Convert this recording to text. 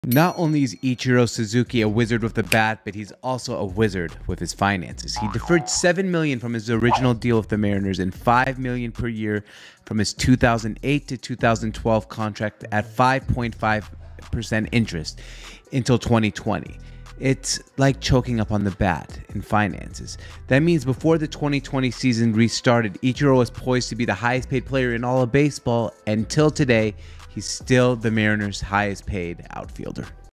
Not only is Ichiro Suzuki a wizard with the bat, but he's also a wizard with his finances. He deferred $7 million from his original deal with the Mariners and $5 million per year from his 2008 to 2012 contract at 5.5% interest until 2020. It's like choking up on the bat in finances. That means before the 2020 season restarted, Ichiro was poised to be the highest paid player in all of baseball. Until today, he's still the Mariners' highest paid outfielder.